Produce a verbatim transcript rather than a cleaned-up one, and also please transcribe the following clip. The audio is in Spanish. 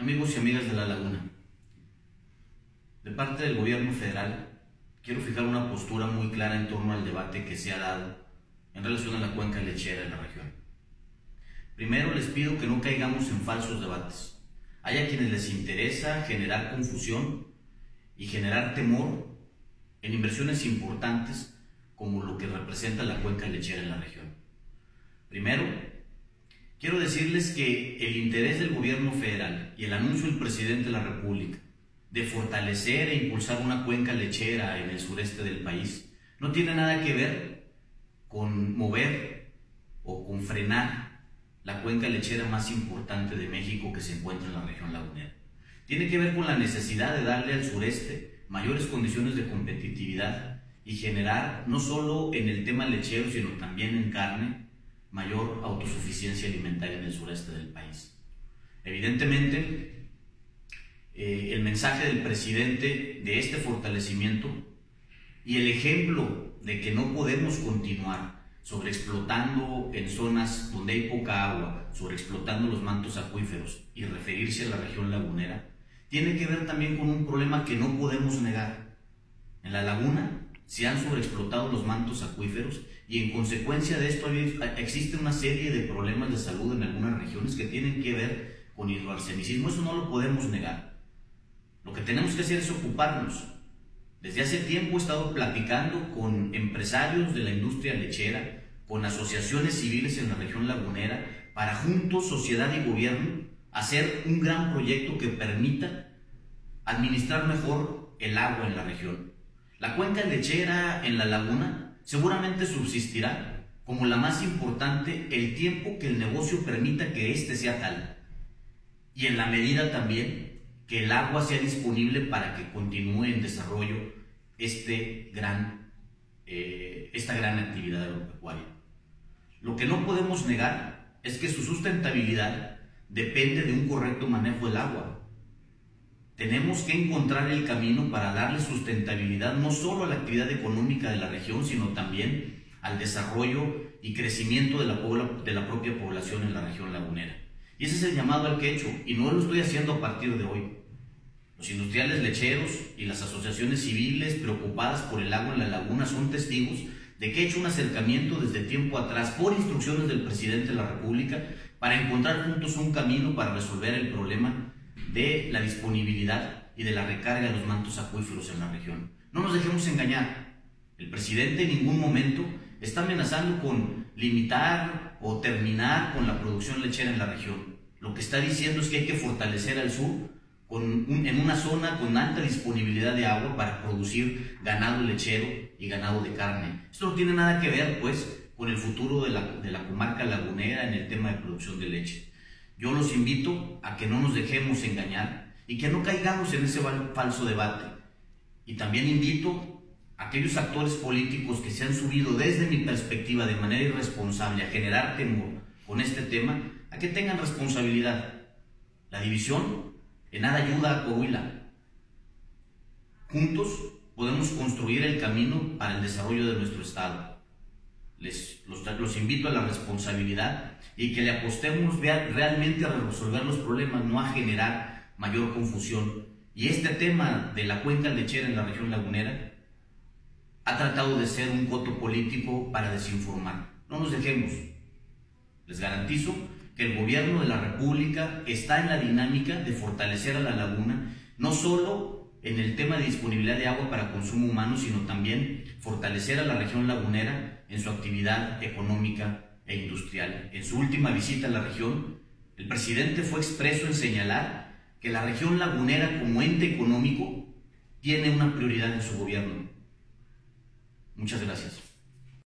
Amigos y amigas de La Laguna, de parte del gobierno federal, quiero fijar una postura muy clara en torno al debate que se ha dado en relación a la cuenca lechera en la región. Primero, les pido que no caigamos en falsos debates. Hay a quienes les interesa generar confusión y generar temor en inversiones importantes como lo que representa la cuenca lechera en la región. Primero, quiero decirles que el interés del gobierno federal y el anuncio del presidente de la República de fortalecer e impulsar una cuenca lechera en el sureste del país no tiene nada que ver con mover o con frenar la cuenca lechera más importante de México que se encuentra en la región lagunera. Tiene que ver con la necesidad de darle al sureste mayores condiciones de competitividad y generar, no solo en el tema lechero, sino también en carne, mayor autosuficiencia alimentaria en el sureste del país. Evidentemente, eh, el mensaje del presidente de este fortalecimiento y el ejemplo de que no podemos continuar sobreexplotando en zonas donde hay poca agua, sobreexplotando los mantos acuíferos y referirse a la región lagunera, tiene que ver también con un problema que no podemos negar. En la laguna se han sobreexplotado los mantos acuíferos y en consecuencia de esto existe una serie de problemas de salud en algunas regiones que tienen que ver con hidroarsenicismo. Eso no lo podemos negar. Lo que tenemos que hacer es ocuparnos. Desde hace tiempo he estado platicando con empresarios de la industria lechera, con asociaciones civiles en la región lagunera, para juntos, sociedad y gobierno, hacer un gran proyecto que permita administrar mejor el agua en la región. La cuenca lechera en la laguna seguramente subsistirá como la más importante el tiempo que el negocio permita que éste sea tal, y en la medida también que el agua sea disponible para que continúe en desarrollo este gran, eh, esta gran actividad agropecuaria. Lo que no podemos negar es que su sustentabilidad depende de un correcto manejo del agua. Tenemos que encontrar el camino para darle sustentabilidad no solo a la actividad económica de la región, sino también al desarrollo y crecimiento de la, de la propia población en la región lagunera. Y ese es el llamado al que he hecho, y no lo estoy haciendo a partir de hoy. Los industriales lecheros y las asociaciones civiles preocupadas por el agua en la laguna son testigos de que he hecho un acercamiento desde tiempo atrás por instrucciones del presidente de la República para encontrar juntos un camino para resolver el problema de la disponibilidad y de la recarga de los mantos acuíferos en la región. No nos dejemos engañar. El presidente en ningún momento está amenazando con limitar o terminar con la producción lechera en la región. Lo que está diciendo es que hay que fortalecer al sur con un, en una zona con alta disponibilidad de agua para producir ganado lechero y ganado de carne. Esto no tiene nada que ver, pues, con el futuro de la, de la comarca lagunera en el tema de producción de leche. Yo los invito a que no nos dejemos engañar y que no caigamos en ese falso debate. Y también invito a aquellos actores políticos que se han subido desde mi perspectiva de manera irresponsable a generar temor con este tema, a que tengan responsabilidad. La división en nada ayuda a Coahuila. Juntos podemos construir el camino para el desarrollo de nuestro estado. Les, los, los invito a la responsabilidad y que le apostemos realmente a resolver los problemas, no a generar mayor confusión. Y este tema de la cuenca lechera en la región lagunera ha tratado de ser un coto político para desinformar. No nos dejemos. Les garantizo que el gobierno de la República está en la dinámica de fortalecer a la laguna, no solo en el tema de disponibilidad de agua para consumo humano, sino también fortalecer a la región lagunera en su actividad económica e industrial. En su última visita a la región, el presidente fue expreso en señalar que la región lagunera como ente económico tiene una prioridad en su gobierno. Muchas gracias.